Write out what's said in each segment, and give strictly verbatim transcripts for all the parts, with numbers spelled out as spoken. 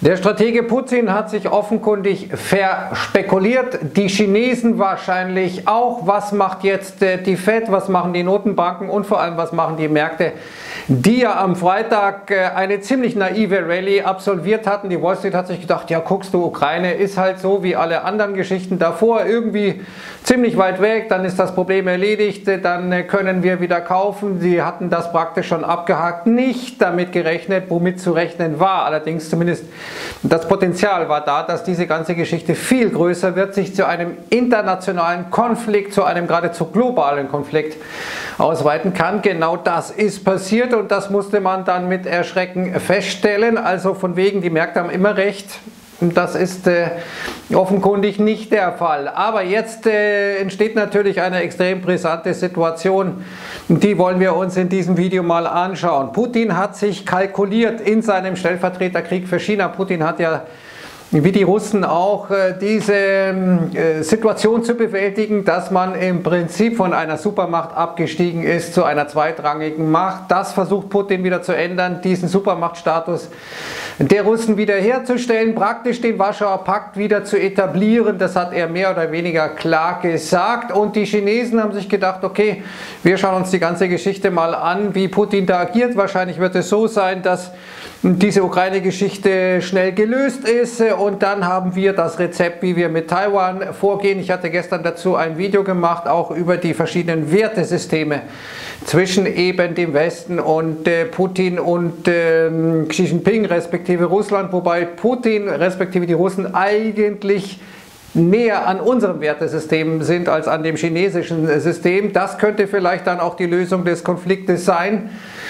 Der Stratege Putin hat sich offenkundig verspekuliert, die Chinesen wahrscheinlich auch. Was macht jetzt die Fed, was machen die Notenbanken und vor allem was machen die Märkte, die ja am Freitag eine ziemlich naive Rallye absolviert hatten. Die Wall Street hat sich gedacht, ja guckst du, Ukraine ist halt so wie alle anderen Geschichten davor, irgendwie ziemlich weit weg, dann ist das Problem erledigt, dann können wir wieder kaufen. Sie hatten das praktisch schon abgehakt, nicht damit gerechnet, womit zu rechnen war, allerdings zumindest das Potenzial war da, dass diese ganze Geschichte viel größer wird, sich zu einem internationalen Konflikt, zu einem geradezu globalen Konflikt ausweiten kann. Genau das ist passiert und das musste man dann mit Erschrecken feststellen. Also von wegen, die Märkte haben immer recht. Das ist äh, offenkundig nicht der Fall. Aber jetzt äh, entsteht natürlich eine extrem brisante Situation. Die wollen wir uns in diesem Video mal anschauen. Putin hat sich kalkuliert in seinem Stellvertreterkrieg für China. Putin hat ja, wie die Russen auch, diese Situation zu bewältigen, dass man im Prinzip von einer Supermacht abgestiegen ist zu einer zweitrangigen Macht. Das versucht Putin wieder zu ändern, diesen Supermachtstatus der Russen wiederherzustellen, praktisch den Warschauer Pakt wieder zu etablieren. Das hat er mehr oder weniger klar gesagt. Und die Chinesen haben sich gedacht, okay, wir schauen uns die ganze Geschichte mal an, wie Putin da agiert. Wahrscheinlich wird es so sein, dass diese Ukraine-Geschichte schnell gelöst ist und dann haben wir das Rezept, wie wir mit Taiwan vorgehen. Ich hatte gestern dazu ein Video gemacht, auch über die verschiedenen Wertesysteme zwischen eben dem Westen und äh, Putin und äh, Xi Jinping respektive Russland, wobei Putin respektive die Russen eigentlich näher an unserem Wertesystem sind als an dem chinesischen System. Das könnte vielleicht dann auch die Lösung des Konfliktes sein.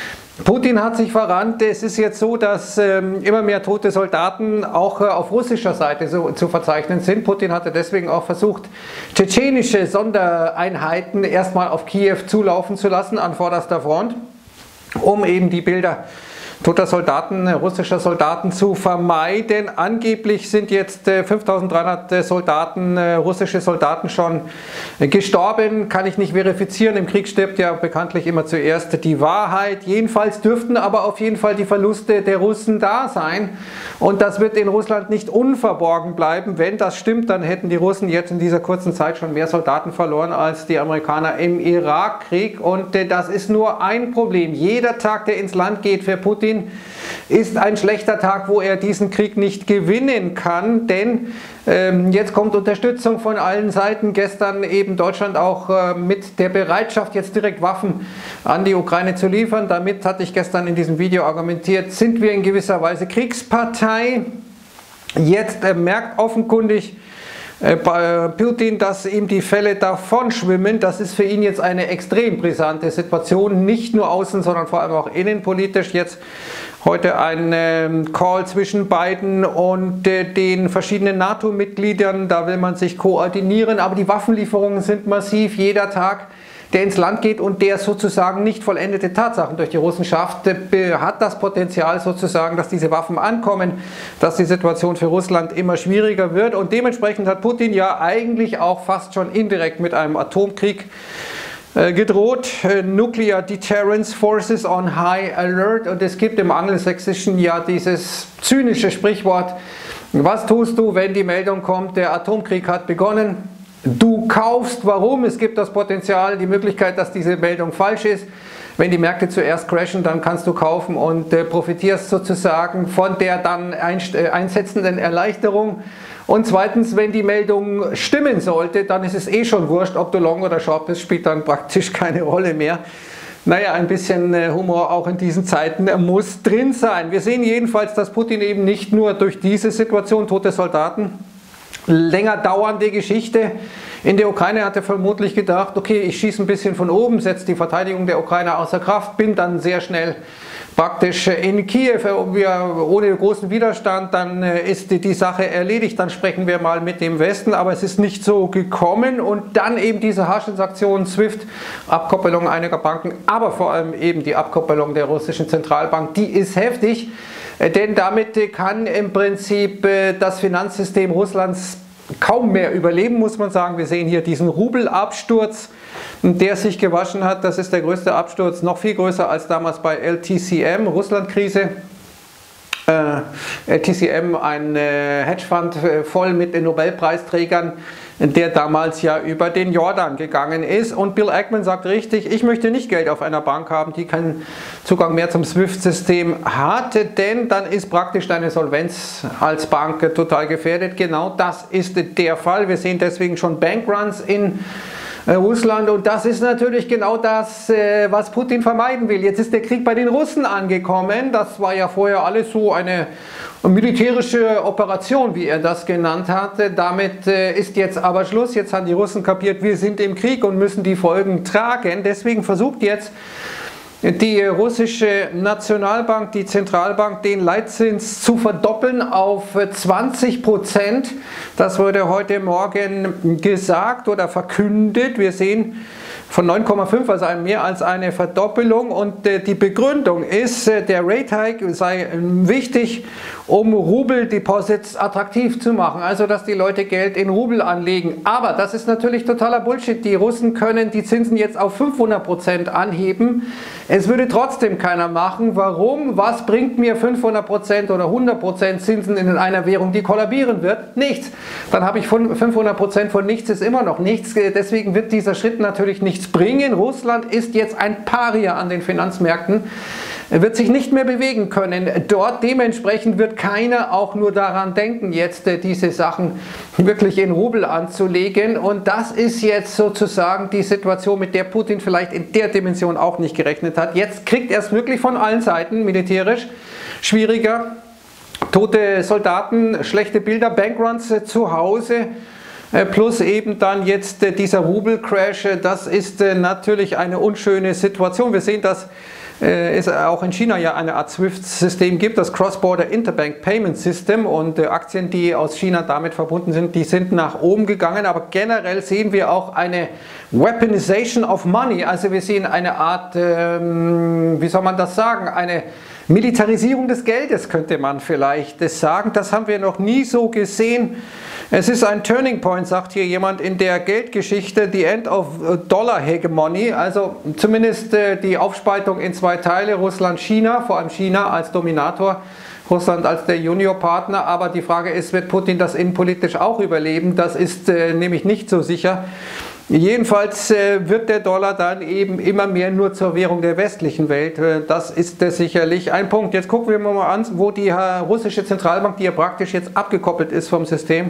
Putin hat sich verrannt. Es ist jetzt so, dass ähm, immer mehr tote Soldaten auch äh, auf russischer Seite so, zu verzeichnen sind. Putin hatte deswegen auch versucht, tschetschenische Sondereinheiten erstmal auf Kiew zulaufen zu lassen an vorderster Front, um eben die Bilder toter Soldaten, russischer Soldaten zu vermeiden. Angeblich sind jetzt äh, fünftausenddreihundert Soldaten, äh, russische Soldaten schon äh, gestorben. Kann ich nicht verifizieren. Im Krieg stirbt ja bekanntlich immer zuerst die Wahrheit. Jedenfalls dürften aber auf jeden Fall die Verluste der Russen da sein. Und das wird in Russland nicht unverborgen bleiben. Wenn das stimmt, dann hätten die Russen jetzt in dieser kurzen Zeit schon mehr Soldaten verloren als die Amerikaner im Irakkrieg. Und äh, das ist nur ein Problem. Jeder Tag, der ins Land geht für Putin, ist ein schlechter Tag, wo er diesen Krieg nicht gewinnen kann, denn ähm, jetzt kommt Unterstützung von allen Seiten. Gestern eben Deutschland auch äh, mit der Bereitschaft, jetzt direkt Waffen an die Ukraine zu liefern. Damit hatte ich gestern in diesem Video argumentiert, sind wir in gewisser Weise Kriegspartei. Jetzt äh, merkt offenkundig bei Putin, dass ihm die Fälle davon schwimmen. Das ist für ihn jetzt eine extrem brisante Situation, nicht nur außen, sondern vor allem auch innenpolitisch. Jetzt heute ein Call zwischen Biden und den verschiedenen NATO-Mitgliedern. Da will man sich koordinieren, aber die Waffenlieferungen sind massiv. Jeder Tag, der ins Land geht und der sozusagen nicht vollendete Tatsachen durch die Russen schafft, hat das Potenzial sozusagen, dass diese Waffen ankommen, dass die Situation für Russland immer schwieriger wird und dementsprechend hat Putin ja eigentlich auch fast schon indirekt mit einem Atomkrieg gedroht. Nuclear Deterrence Forces on High Alert und es gibt im Angelsächsischen ja dieses zynische Sprichwort, was tust du, wenn die Meldung kommt, der Atomkrieg hat begonnen? Du kaufst, warum? Es gibt das Potenzial, die Möglichkeit, dass diese Meldung falsch ist. Wenn die Märkte zuerst crashen, dann kannst du kaufen und äh, profitierst sozusagen von der dann einsetzenden Erleichterung. Und zweitens, wenn die Meldung stimmen sollte, dann ist es eh schon wurscht, ob du long oder short bist, spielt dann praktisch keine Rolle mehr. Naja, ein bisschen äh, Humor auch in diesen Zeiten äh, muss drin sein. Wir sehen jedenfalls, dass Putin eben nicht nur durch diese Situation, tote Soldaten, länger dauernde Geschichte. In der Ukraine hat er vermutlich gedacht, okay, ich schieße ein bisschen von oben, setze die Verteidigung der Ukraine außer Kraft, bin dann sehr schnell praktisch in Kiew ohne großen Widerstand, dann ist die Sache erledigt, dann sprechen wir mal mit dem Westen, aber es ist nicht so gekommen und dann eben diese Haschensaktion, SWIFT, Abkoppelung einiger Banken, aber vor allem eben die Abkoppelung der russischen Zentralbank, die ist heftig. Denn damit kann im Prinzip das Finanzsystem Russlands kaum mehr überleben, muss man sagen. Wir sehen hier diesen Rubelabsturz, der sich gewaschen hat. Das ist der größte Absturz, noch viel größer als damals bei L T C M, Russlandkrise. äh, T C M, ein äh, Hedgefonds äh, voll mit den Nobelpreisträgern, der damals ja über den Jordan gegangen ist. Und Bill Ackman sagt richtig, ich möchte nicht Geld auf einer Bank haben, die keinen Zugang mehr zum SWIFT-System hatte, denn dann ist praktisch deine Solvenz als Bank total gefährdet. Genau das ist der Fall. Wir sehen deswegen schon Bankruns in Russland, und das ist natürlich genau das, was Putin vermeiden will. Jetzt ist der Krieg bei den Russen angekommen. Das war ja vorher alles so eine militärische Operation, wie er das genannt hatte. Damit ist jetzt aber Schluss. Jetzt haben die Russen kapiert, wir sind im Krieg und müssen die Folgen tragen. Deswegen versucht jetzt die russische Nationalbank, die Zentralbank, den Leitzins zu verdoppeln auf zwanzig Prozent. Das wurde heute Morgen gesagt oder verkündet. Wir sehen von neun Komma fünf, also mehr als eine Verdoppelung, und die Begründung ist, der Rate Hike sei wichtig, um Rubel-Deposits attraktiv zu machen, also dass die Leute Geld in Rubel anlegen. Aber das ist natürlich totaler Bullshit. Die Russen können die Zinsen jetzt auf fünfhundert Prozent anheben. Es würde trotzdem keiner machen. Warum? Was bringt mir fünfhundert Prozent oder hundert Prozent Zinsen in einer Währung, die kollabieren wird? Nichts. Dann habe ich fünfhundert Prozent von nichts, ist immer noch nichts. Deswegen wird dieser Schritt natürlich nichts bringen. Russland ist jetzt ein Paria an den Finanzmärkten. Er wird sich nicht mehr bewegen können dort. Dementsprechend wird keiner auch nur daran denken, jetzt äh, diese Sachen wirklich in Rubel anzulegen. Und das ist jetzt sozusagen die Situation, mit der Putin vielleicht in der Dimension auch nicht gerechnet hat. Jetzt kriegt er es wirklich von allen Seiten militärisch schwieriger. Tote Soldaten, schlechte Bilder, Bankruns äh, zu Hause. Plus eben dann jetzt äh, dieser Rubel-Crash. Das ist äh, natürlich eine unschöne Situation. Wir sehen, dass es auch in China ja eine Art SWIFT-System gibt, das Cross-Border Interbank Payment System, und Aktien, die aus China damit verbunden sind, die sind nach oben gegangen. Aber generell sehen wir auch eine Weaponization of Money, also wir sehen eine Art, ähm, wie soll man das sagen, eine Militarisierung des Geldes, könnte man vielleicht sagen. Das haben wir noch nie so gesehen. Es ist ein Turning Point, sagt hier jemand, in der Geldgeschichte, the end of Dollar Hegemony, also zumindest äh, die Aufspaltung in zwei Teile, Russland, China, vor allem China als Dominator, Russland als der Juniorpartner. Aber die Frage ist, wird Putin das innenpolitisch auch überleben? Das ist äh, nämlich nicht so sicher. Jedenfalls äh, wird der Dollar dann eben immer mehr nur zur Währung der westlichen Welt. Äh, das ist äh, sicherlich ein Punkt. Jetzt gucken wir mal an, wo die äh, russische Zentralbank, die ja praktisch jetzt abgekoppelt ist vom System,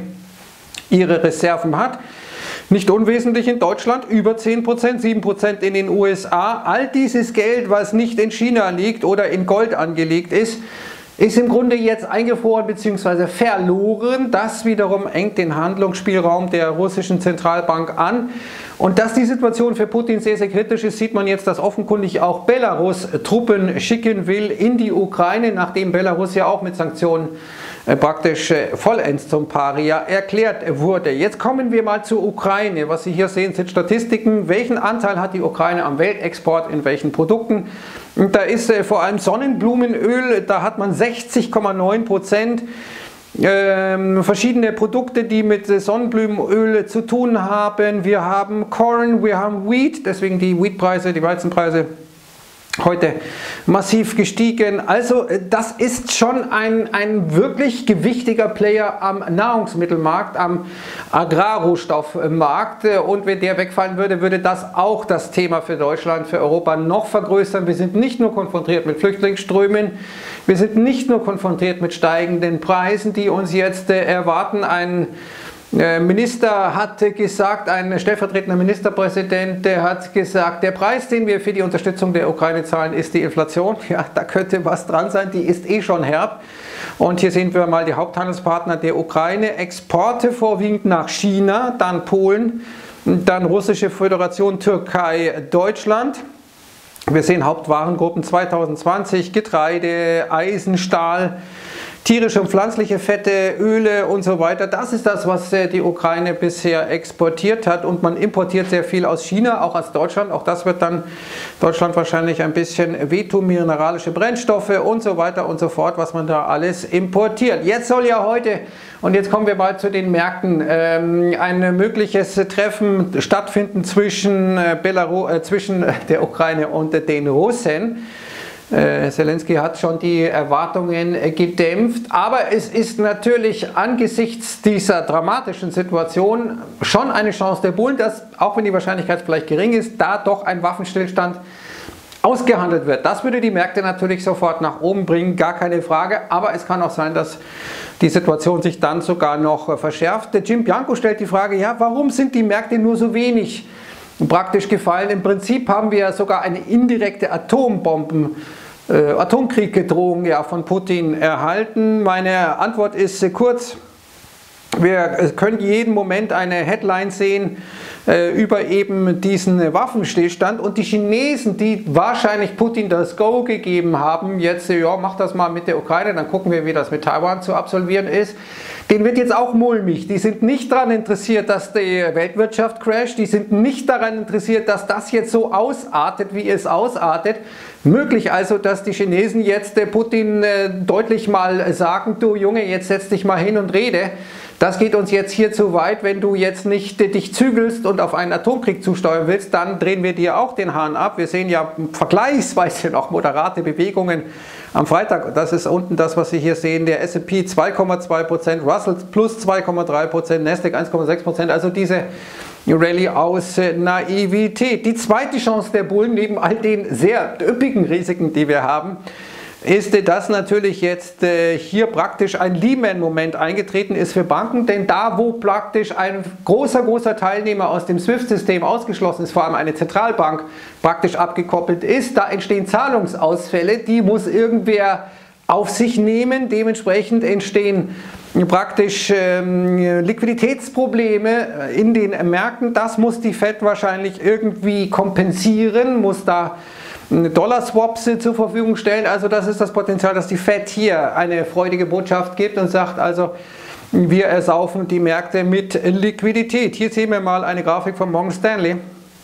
ihre Reserven hat. Nicht unwesentlich in Deutschland, über zehn Prozent, sieben Prozent in den U S A. All dieses Geld, was nicht in China liegt oder in Gold angelegt ist, ist im Grunde jetzt eingefroren bzw. verloren. Das wiederum engt den Handlungsspielraum der russischen Zentralbank an. Und dass die Situation für Putin sehr, sehr kritisch ist, sieht man jetzt, dass offenkundig auch Belarus Truppen schicken will in die Ukraine, nachdem Belarus ja auch mit Sanktionen praktisch vollends zum Paria erklärt wurde. Jetzt kommen wir mal zur Ukraine. Was Sie hier sehen, sind Statistiken. Welchen Anteil hat die Ukraine am Weltexport, in welchen Produkten? Und da ist äh, vor allem Sonnenblumenöl, da hat man sechzig Komma neun Prozent. Ähm, verschiedene Produkte, die mit Sonnenblumenöl zu tun haben. Wir haben Corn, wir haben Wheat, deswegen die Wheatpreise, die Weizenpreise heute massiv gestiegen. Also das ist schon ein, ein wirklich gewichtiger Player am Nahrungsmittelmarkt, am Agrarrohstoffmarkt, und wenn der wegfallen würde, würde das auch das Thema für Deutschland, für Europa noch vergrößern. Wir sind nicht nur konfrontiert mit Flüchtlingsströmen, wir sind nicht nur konfrontiert mit steigenden Preisen, die uns jetzt äh, erwarten. Ein Minister hat gesagt, ein stellvertretender Ministerpräsident, der hat gesagt, der Preis, den wir für die Unterstützung der Ukraine zahlen, ist die Inflation. Ja, da könnte was dran sein, die ist eh schon herb. Und hier sehen wir mal die Haupthandelspartner der Ukraine. Exporte vorwiegend nach China, dann Polen, dann Russische Föderation, Türkei, Deutschland. Wir sehen Hauptwarengruppen zweitausendzwanzig, Getreide, Eisen, Stahl, tierische und pflanzliche Fette, Öle und so weiter. Das ist das, was die Ukraine bisher exportiert hat, und man importiert sehr viel aus China, auch aus Deutschland. Auch das wird dann Deutschland wahrscheinlich ein bisschen wehtun, mineralische Brennstoffe und so weiter und so fort, was man da alles importiert. Jetzt soll ja heute, und jetzt kommen wir bald zu den Märkten, ein mögliches Treffen stattfinden zwischen, Belarus, äh, zwischen der Ukraine und den Russen. Äh, Zelensky hat schon die Erwartungen äh, gedämpft, aber es ist natürlich angesichts dieser dramatischen Situation schon eine Chance der Bullen, dass, auch wenn die Wahrscheinlichkeit vielleicht gering ist, da doch ein Waffenstillstand ausgehandelt wird. Das würde die Märkte natürlich sofort nach oben bringen, gar keine Frage, aber es kann auch sein, dass die Situation sich dann sogar noch äh, verschärft. Der Jim Bianco stellt die Frage, ja, warum sind die Märkte nur so wenig praktisch gefallen? Im Prinzip haben wir sogar eine indirekte Atombomben Äh, Atomkriegsdrohung ja, von Putin erhalten. Meine Antwort ist äh, kurz. Wir können jeden Moment eine Headline sehen äh, über eben diesen Waffenstillstand und die Chinesen, die wahrscheinlich Putin das Go gegeben haben, jetzt, ja, mach das mal mit der Ukraine, dann gucken wir, wie das mit Taiwan zu absolvieren ist. Den wird jetzt auch mulmig. Die sind nicht daran interessiert, dass die Weltwirtschaft crasht. Die sind nicht daran interessiert, dass das jetzt so ausartet, wie es ausartet. Möglich also, dass die Chinesen jetzt äh, Putin äh, deutlich mal sagen, du Junge, jetzt setz dich mal hin und rede. Das geht uns jetzt hier zu weit. Wenn du jetzt nicht äh, dich zügelst und auf einen Atomkrieg zusteuern willst, dann drehen wir dir auch den Hahn ab. Wir sehen ja vergleichsweise noch moderate Bewegungen am Freitag. Das ist unten das, was Sie hier sehen. Der S und P zwei Komma zwei Prozent, Russell plus zwei Komma drei Prozent, Nasdaq eins Komma sechs Prozent. Also diese Rallye aus äh, Naivität. Die zweite Chance der Bullen, neben all den sehr üppigen Risiken, die wir haben, ist, äh, dass natürlich jetzt äh, hier praktisch ein Lehman-Moment eingetreten ist für Banken, denn da, wo praktisch ein großer, großer Teilnehmer aus dem SWIFT-System ausgeschlossen ist, vor allem eine Zentralbank praktisch abgekoppelt ist, da entstehen Zahlungsausfälle, die muss irgendwer auf sich nehmen, dementsprechend entstehen praktisch ähm, Liquiditätsprobleme in den Märkten. Das muss die Fed wahrscheinlich irgendwie kompensieren, muss da Dollar-Swaps zur Verfügung stellen. Also das ist das Potenzial, dass die Fed hier eine freudige Botschaft gibt und sagt, also wir ersaufen die Märkte mit Liquidität. Hier sehen wir mal eine Grafik von Morgan Stanley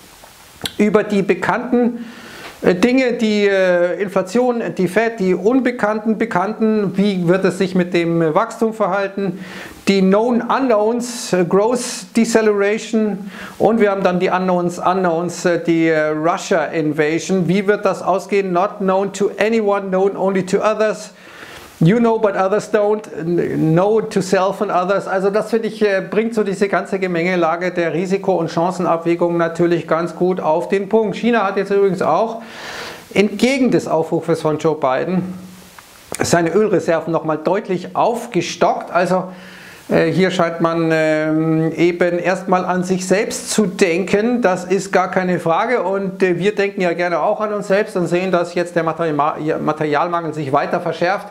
über die bekannten Dinge, die äh, Inflation, die Fed, die unbekannten Bekannten, wie wird es sich mit dem Wachstum verhalten, die Known Unknowns, äh, Growth Deceleration und wir haben dann die Unknowns, Unknowns, äh, die äh, Russia Invasion. Wie wird das ausgehen? Not known to anyone, known only to others. You know, but others don't. Know to self and others. Also das finde ich, bringt so diese ganze Gemengelage der Risiko- und Chancenabwägung natürlich ganz gut auf den Punkt. China hat jetzt übrigens auch, entgegen des Aufrufes von Joe Biden, seine Ölreserven nochmal deutlich aufgestockt. Also äh, hier scheint man äh, eben erstmal an sich selbst zu denken. Das ist gar keine Frage und äh, wir denken ja gerne auch an uns selbst und sehen, dass jetzt der Material Materialmangel sich weiter verschärft.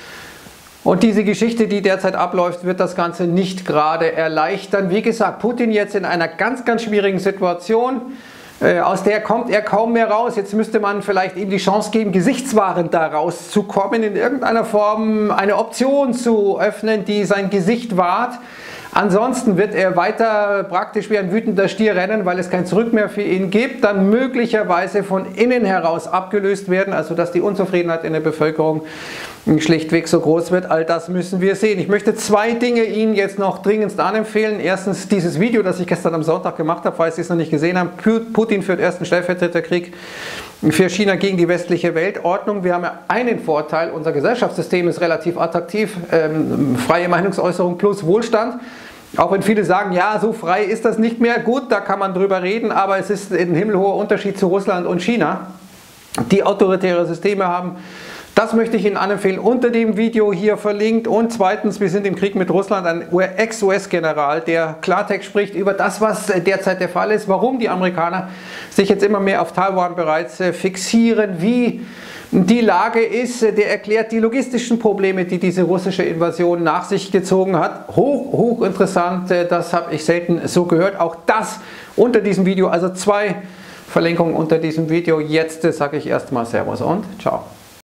Und diese Geschichte, die derzeit abläuft, wird das Ganze nicht gerade erleichtern. Wie gesagt, Putin jetzt in einer ganz, ganz schwierigen Situation. Äh, aus der kommt er kaum mehr raus. Jetzt müsste man vielleicht ihm die Chance geben, gesichtswahrend da rauszukommen, in irgendeiner Form eine Option zu öffnen, die sein Gesicht wahrt. Ansonsten wird er weiter praktisch wie ein wütender Stier rennen, weil es kein Zurück mehr für ihn gibt, dann möglicherweise von innen heraus abgelöst werden, also dass die Unzufriedenheit in der Bevölkerung schlichtweg so groß wird. All das müssen wir sehen. Ich möchte zwei Dinge Ihnen jetzt noch dringendst anempfehlen. Erstens dieses Video, das ich gestern am Sonntag gemacht habe, falls Sie es noch nicht gesehen haben. Putin führt ersten Stellvertreterkrieg für China gegen die westliche Weltordnung. Wir haben ja einen Vorteil, unser Gesellschaftssystem ist relativ attraktiv, ähm, freie Meinungsäußerung plus Wohlstand. Auch wenn viele sagen, ja, so frei ist das nicht mehr, gut, da kann man drüber reden, aber es ist ein himmelhoher Unterschied zu Russland und China, die autoritäre Systeme haben. Das möchte ich Ihnen anempfehlen, unter dem Video hier verlinkt. Und zweitens, wir sind im Krieg mit Russland, ein Ex-U S-General, der Klartext spricht über das, was derzeit der Fall ist, warum die Amerikaner sich jetzt immer mehr auf Taiwan bereits fixieren, wie die Lage ist. Der erklärt die logistischen Probleme, die diese russische Invasion nach sich gezogen hat. Hoch, hoch interessant, das habe ich selten so gehört. Auch das unter diesem Video, also zwei Verlinkungen unter diesem Video. Jetzt sage ich erstmal Servus und ciao.